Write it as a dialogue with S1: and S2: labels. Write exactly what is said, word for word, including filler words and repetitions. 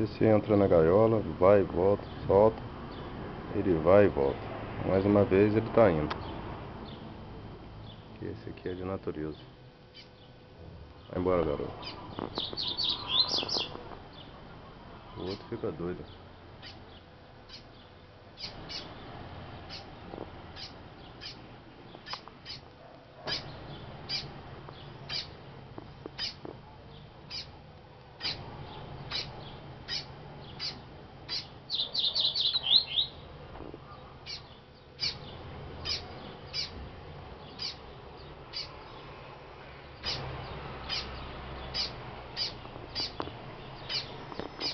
S1: Esse entra na gaiola, vai e volta, solta. Ele vai e volta. Mais uma vez ele tá indo. Esse aqui é de natureza. Vai embora, garoto. O outro fica doido.